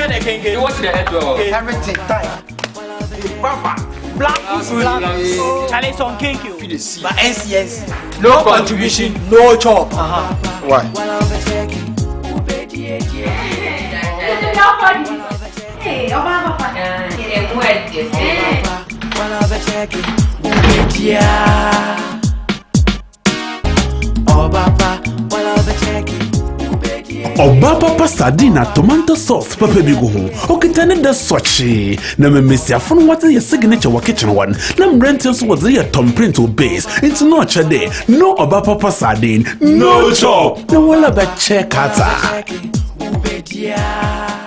You watch the head door. Everything time. Black is black. Charlie son cake you. But NCS. No contribution. No chop. Why? Hey, Obama. Oba papa sardine tomato sauce papa bigo ho okitane da sochi na memesia fun what your signature wa kitchen one na mrentil so was your tom print or base it's no chade no oba papa sardine no chop no wala ba check ata.